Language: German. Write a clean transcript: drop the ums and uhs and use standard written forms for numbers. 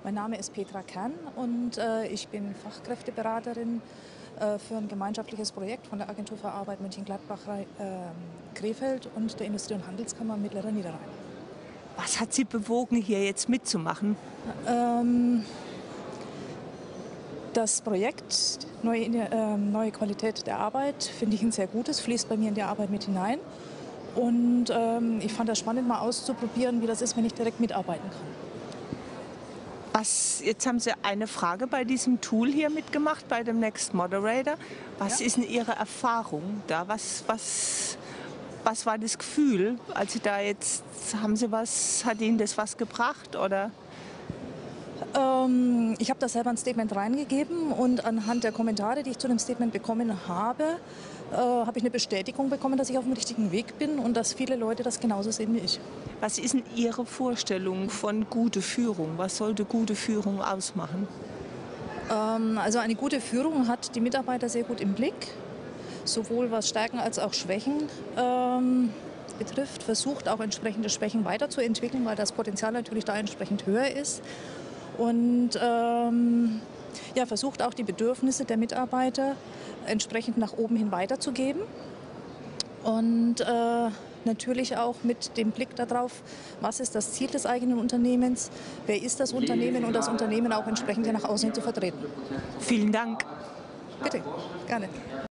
Mein Name ist Petra Kern und ich bin Fachkräfteberaterin für ein gemeinschaftliches Projekt von der Agentur für Arbeit Mönchengladbach, Krefeld und der Industrie- und Handelskammer Mittlerer Niederrhein. Was hat Sie bewogen, hier jetzt mitzumachen? Das Projekt Neue Qualität der Arbeit finde ich ein sehr gutes, fließt bei mir in die Arbeit mit hinein. Und ich fand das spannend, mal auszuprobieren, wie das ist, wenn ich direkt mitarbeiten kann. Jetzt haben Sie eine Frage bei diesem Tool hier mitgemacht, bei dem Next Moderator. Was Ja. ist denn Ihre Erfahrung da? Was war das Gefühl, als Sie da jetzt, hat Ihnen das was gebracht, oder? Ich habe da selber ein Statement reingegeben und anhand der Kommentare, die ich zu dem Statement bekommen habe, habe ich eine Bestätigung bekommen, dass ich auf dem richtigen Weg bin und dass viele Leute das genauso sehen wie ich. Was ist denn Ihre Vorstellung von gute Führung? Was sollte gute Führung ausmachen? Also eine gute Führung hat die Mitarbeiter sehr gut im Blick, sowohl was Stärken als auch Schwächen betrifft, versucht auch entsprechende Schwächen weiterzuentwickeln, weil das Potenzial natürlich da entsprechend höher ist. Und ja, versucht auch die Bedürfnisse der Mitarbeiter entsprechend nach oben hin weiterzugeben. Und natürlich auch mit dem Blick darauf, was ist das Ziel des eigenen Unternehmens, wer ist das Unternehmen und das Unternehmen auch entsprechend nach außen hin zu vertreten. Vielen Dank. Bitte, gerne.